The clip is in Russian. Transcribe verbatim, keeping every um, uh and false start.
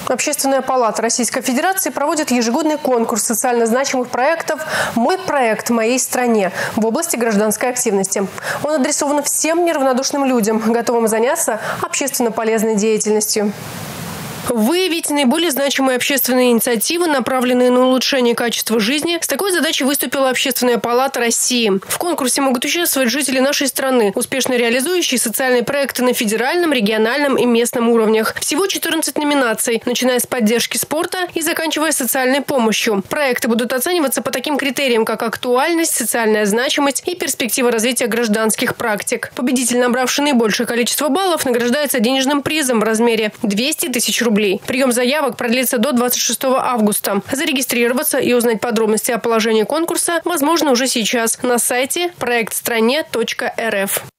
Общественная палата Российской Федерации проводит ежегодный конкурс социально значимых проектов «Мой проект в моей стране» в области гражданской активности. Он адресован всем неравнодушным людям, готовым заняться общественно полезной деятельностью. Выявить наиболее значимые общественные инициативы, направленные на улучшение качества жизни. С такой задачей выступила Общественная палата России. В конкурсе могут участвовать жители нашей страны, успешно реализующие социальные проекты на федеральном, региональном и местном уровнях. Всего четырнадцать номинаций, начиная с поддержки спорта и заканчивая социальной помощью. Проекты будут оцениваться по таким критериям, как актуальность, социальная значимость и перспектива развития гражданских практик. Победитель, набравший наибольшее количество баллов, награждается денежным призом в размере двести тысяч рублей. Прием заявок продлится до двадцать шестого августа. Зарегистрироваться и узнать подробности о положении конкурса возможно уже сейчас на сайте проект стране точка эр эф.